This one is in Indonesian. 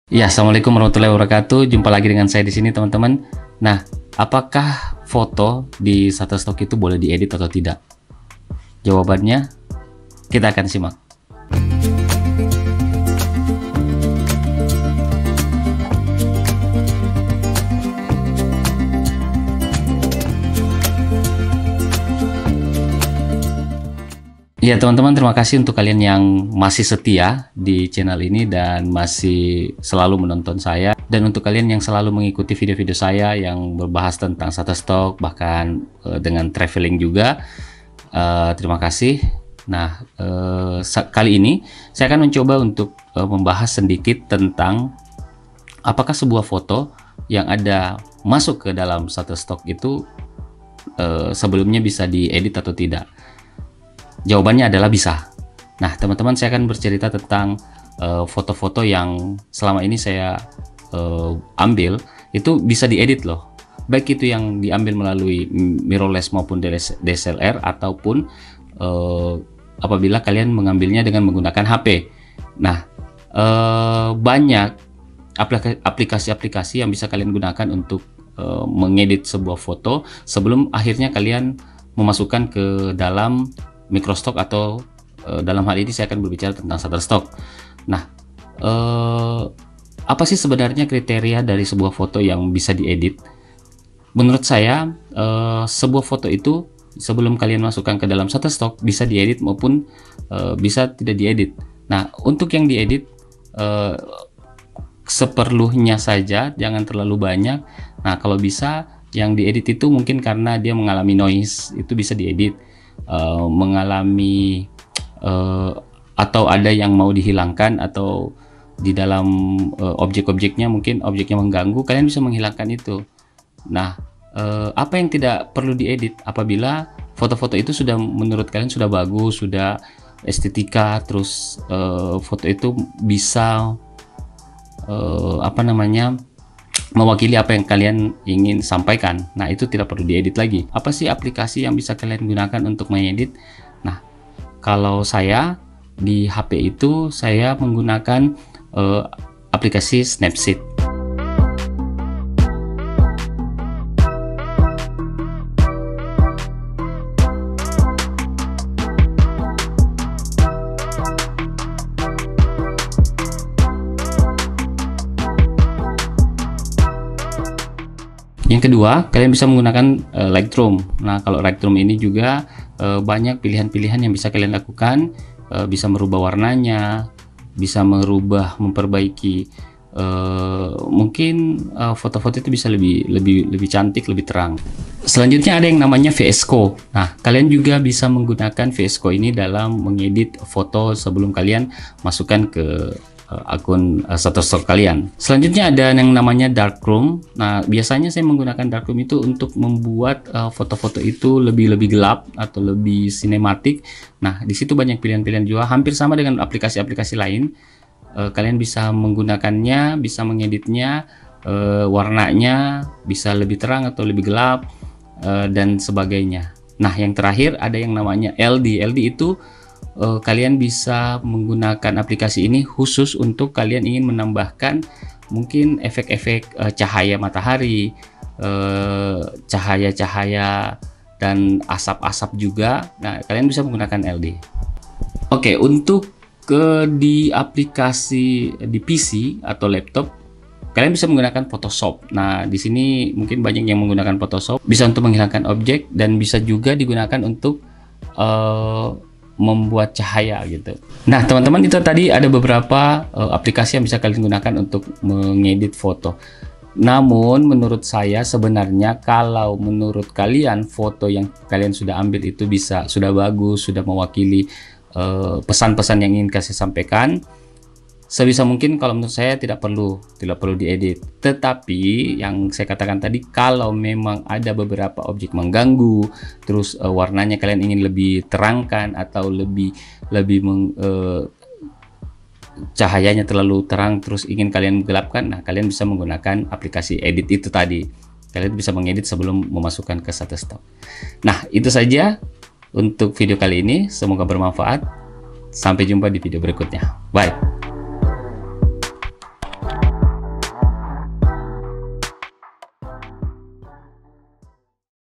Ya, assalamualaikum warahmatullahi wabarakatuh. Jumpa lagi dengan saya di sini, teman-teman. Nah, apakah foto di Shutterstock itu boleh diedit atau tidak? Jawabannya kita akan simak. Ya, teman-teman, terima kasih untuk kalian yang masih setia di channel ini dan masih selalu menonton saya. Dan untuk kalian yang selalu mengikuti video-video saya yang berbahas tentang Shutterstock, bahkan dengan traveling juga, terima kasih. Nah, kali ini saya akan mencoba untuk membahas sedikit tentang apakah sebuah foto yang ada masuk ke dalam Shutterstock itu sebelumnya bisa diedit atau tidak. Jawabannya adalah bisa. Nah, teman-teman, saya akan bercerita tentang foto-foto yang selama ini saya ambil itu bisa diedit loh. Baik itu yang diambil melalui mirrorless maupun DSLR ataupun apabila kalian mengambilnya dengan menggunakan HP. Nah, banyak aplikasi-aplikasi yang bisa kalian gunakan untuk mengedit sebuah foto sebelum akhirnya kalian memasukkan ke dalam Microstock atau dalam hal ini saya akan berbicara tentang Shutterstock. Nah, apa sih sebenarnya kriteria dari sebuah foto yang bisa diedit? Menurut saya, sebuah foto itu sebelum kalian masukkan ke dalam Shutterstock bisa diedit maupun bisa tidak diedit. Nah, untuk yang diedit seperlunya saja, jangan terlalu banyak. Nah, kalau bisa yang diedit itu mungkin karena dia mengalami noise, itu bisa diedit. Mengalami atau ada yang mau dihilangkan atau di dalam objek-objeknya mungkin objeknya mengganggu, kalian bisa menghilangkan itu. Nah, apa yang tidak perlu diedit apabila foto-foto itu sudah menurut kalian sudah bagus, sudah estetika, terus foto itu bisa mewakili apa yang kalian ingin sampaikan. Nah, itu tidak perlu diedit lagi. Apa sih aplikasi yang bisa kalian gunakan untuk mengedit? Nah, kalau saya di HP itu saya menggunakan aplikasi Snapseed. Yang kedua, kalian bisa menggunakan Lightroom. Nah, kalau Lightroom ini juga banyak pilihan-pilihan yang bisa kalian lakukan, bisa merubah warnanya, bisa memperbaiki, mungkin foto-foto itu bisa lebih cantik, lebih terang. Selanjutnya ada yang namanya VS Code. Nah, kalian juga bisa menggunakan VS Code ini dalam mengedit foto sebelum kalian masukkan ke akun Shutterstock kalian. Selanjutnya ada yang namanya Darkroom. Nah, biasanya saya menggunakan Darkroom itu untuk membuat foto-foto itu lebih gelap atau lebih sinematik. Nah, di situ banyak pilihan-pilihan juga, hampir sama dengan aplikasi-aplikasi lain. Kalian bisa menggunakannya, bisa mengeditnya, warnanya bisa lebih terang atau lebih gelap, dan sebagainya. Nah, yang terakhir ada yang namanya LD. LD itu kalian bisa menggunakan aplikasi ini khusus untuk kalian ingin menambahkan mungkin efek-efek cahaya matahari, cahaya-cahaya dan asap-asap juga. Nah, kalian bisa menggunakan LD. Oke, untuk di aplikasi di PC atau laptop, kalian bisa menggunakan Photoshop. Nah, di sini mungkin banyak yang menggunakan Photoshop, bisa untuk menghilangkan objek dan bisa juga digunakan untuk membuat cahaya gitu. Nah, teman-teman, itu tadi ada beberapa aplikasi yang bisa kalian gunakan untuk mengedit foto. Namun menurut saya sebenarnya kalau menurut kalian foto yang kalian sudah ambil itu sudah bagus, sudah mewakili pesan-pesan yang ingin kasih sampaikan, sebisa mungkin kalau menurut saya tidak perlu diedit. Tetapi yang saya katakan tadi, kalau memang ada beberapa objek mengganggu, terus warnanya kalian ingin lebih terangkan atau cahayanya terlalu terang terus ingin kalian gelapkan, nah kalian bisa menggunakan aplikasi edit itu tadi. Kalian bisa mengedit sebelum memasukkan ke Shutterstock. Nah, itu saja untuk video kali ini, semoga bermanfaat. Sampai jumpa di video berikutnya. Bye.